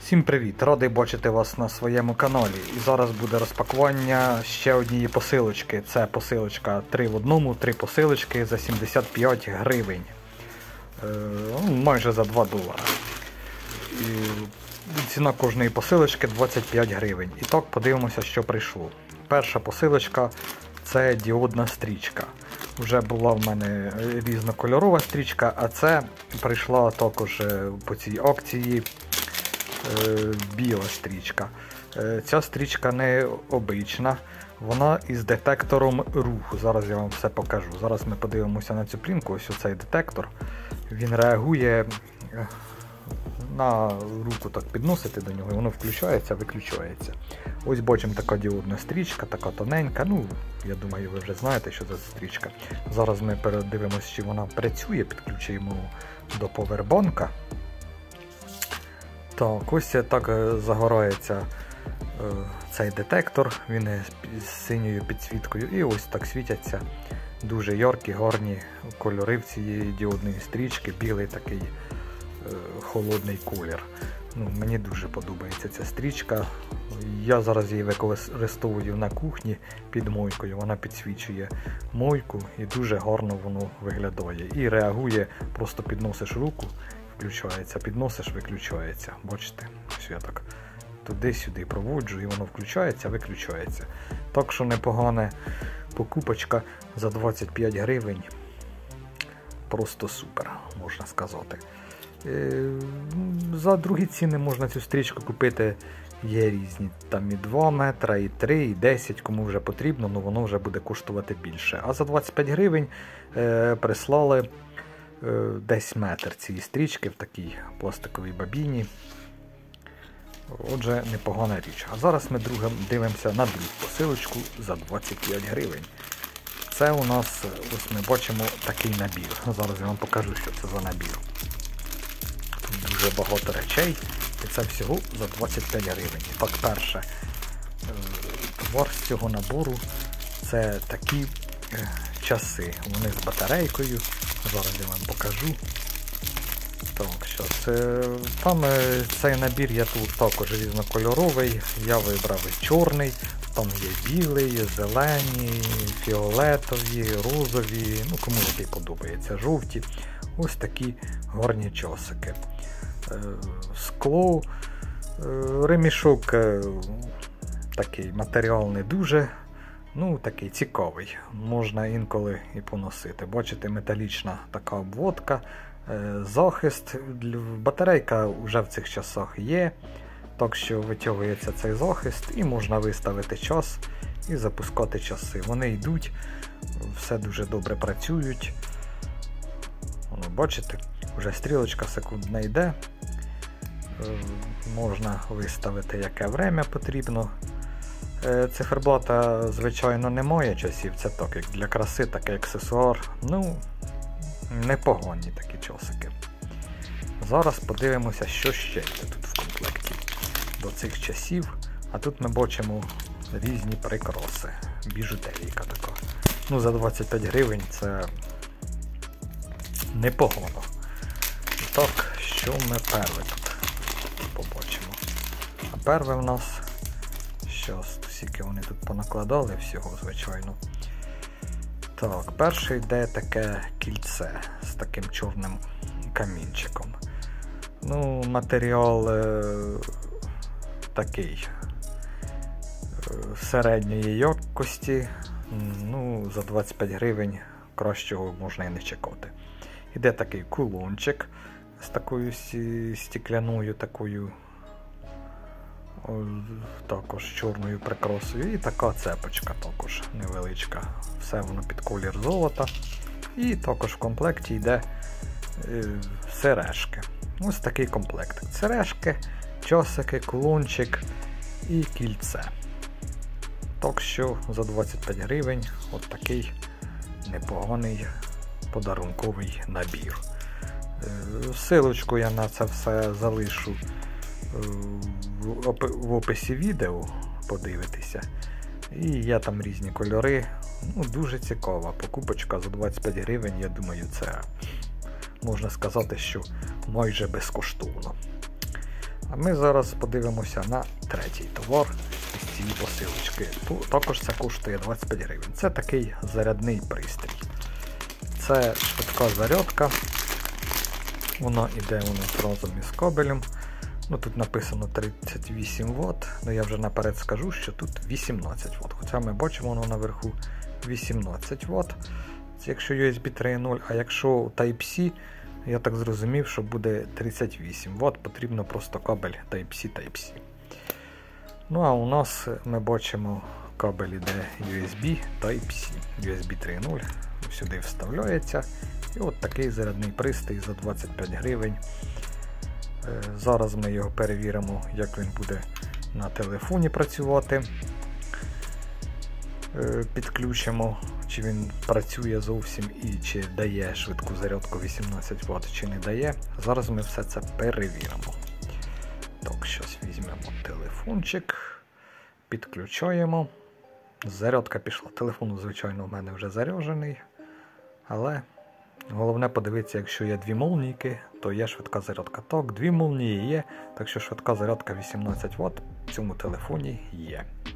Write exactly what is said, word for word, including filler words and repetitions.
Всім привіт! Радий бачити вас на своєму каналі. І зараз буде розпакування ще однієї посилочки. Це посилочка три в одному, три посилочки за сімдесят п'ять гривень. Е, майже за два долари. І ціна кожної посилочки двадцять п'ять гривень. І так, подивимося, що прийшло. Перша посилочка – це діодна стрічка. Вже була в мене різнокольорова стрічка, а це прийшла також по цій акції біла стрічка. Ця стрічка не обична, вона із детектором руху. Зараз я вам все покажу. Зараз ми подивимося на цю плінку. Ось оцей детектор. Він реагує на руку, так підносити до нього, і воно включається, виключається. Ось бачимо така діодна стрічка, така тоненька. Ну, я думаю, ви вже знаєте, що це стрічка. Зараз ми передивимося, чи вона працює, підключимо до повербанка. Так, ось так загорається е, цей детектор, він з синьою підсвіткою, і ось так світяться дуже яркі, гарні кольори в цієї діодної стрічки, білий такий е, холодний колір. Ну, мені дуже подобається ця стрічка. Я зараз її використовую на кухні під мойкою, вона підсвічує мойку і дуже гарно воно виглядає. І реагує, просто підносиш руку, включається, підносиш, виключається. Бачите, ось я так туди-сюди проводжу і воно включається, виключається. Так що непогана покупочка за двадцять п'ять гривень. Просто супер, можна сказати. За другі ціни можна цю стрічку купити, є різні, там і два метри, і три, і десять, кому вже потрібно, але воно вже буде коштувати більше. А за двадцять п'ять гривень е, прислали е, десь метр цієї стрічки в такій пластиковій бабіні. Отже, непогана річ. А зараз ми другим дивимося на другу посилочку за двадцять п'ять гривень. Це у нас, ось ми бачимо такий набір. Зараз я вам покажу, що це за набір. Тут дуже багато речей, і це всього за двадцять п'ять гривень. Так, перше, товар з цього набору – це такі часи. Вони з батарейкою. Зараз я вам покажу. Так, що це, там цей набір є тут також різнокольоровий. Я вибрав чорний. Там є білий, зелені, фіолетові, розові, ну кому який подобається, жовті. Ось такі гарні часики. Скло, ремішок такий матеріал не дуже, ну такий цікавий. Можна інколи і поносити. Бачите, металічна така обводка, захист. Батарейка вже в цих часах є. Так що витягується цей захист і можна виставити час і запускати часи. Вони йдуть, все дуже добре працюють. Воно, бачите, вже стрілочка секундна йде. Можна виставити, яке время потрібно. Циферблата, звичайно, немає часів, це так, як для краси, так як аксесуар. Ну, непогані такі часики. Зараз подивимося, що ще є тут в комплекті до цих часів. А тут ми бачимо різні прикраси. Біжутерійка така. Ну, за двадцять п'ять гривень це непогано. І так, що ми перше тут побачимо? А перше в нас, щас, скільки вони тут понакладали всього, звичайно. Так, перше йде таке кільце з таким чорним камінчиком. Ну, матеріал е, такий е, середньої якості. Ну, за двадцять п'ять гривень кращого можна і не чекати. Іде такий кулончик з такою стекляною, такою о, також чорною прикрасою. І така цепочка також невеличка. Все воно під колір золота. І також в комплекті йде е, сережки. Ось такий комплект. Сережки, часики, кулончик і кільце. Так що за двадцять п'ять гривень от такий непоганий подарунковий набір. Силочку я на це все залишу в описі відео, подивитися. І є там різні кольори. Ну, дуже цікава покупочка за двадцять п'ять гривень, я думаю, це можна сказати, що майже безкоштовно. А ми зараз подивимося на третій товар із цієї посилочки. Тут також це коштує двадцять п'ять гривень. Це такий зарядний пристрій. Це швидка зарядка. Вона йде у нас разом із кабелем. Ну, тут написано тридцять вісім вольт, але я вже наперед скажу, що тут вісімнадцять вольт. Хоча ми бачимо, воно наверху вісімнадцять вольт. Це якщо ю ес бі три нуль, а якщо Type-C, я так зрозумів, що буде тридцять вісім вольт, потрібно просто кабель Type-C Type-C. Ну а у нас ми бачимо кабель іде ю ес бі Type-C, ю ес бі три нуль, сюди вставляється. І от такий зарядний пристрій за двадцять п'ять гривень. Зараз ми його перевіримо, як він буде на телефоні працювати. Підключимо, чи він працює зовсім і чи дає швидку зарядку вісімнадцять вольт, чи не дає. Зараз ми все це перевіримо. Так, зараз візьмемо телефончик, підключаємо. Зарядка пішла. Телефон, звичайно, у мене вже заряджений, але головне подивитися, якщо є дві молнійки, то є швидка зарядка. Так, дві молнії є, так що швидка зарядка вісімнадцять вольт в цьому телефоні є.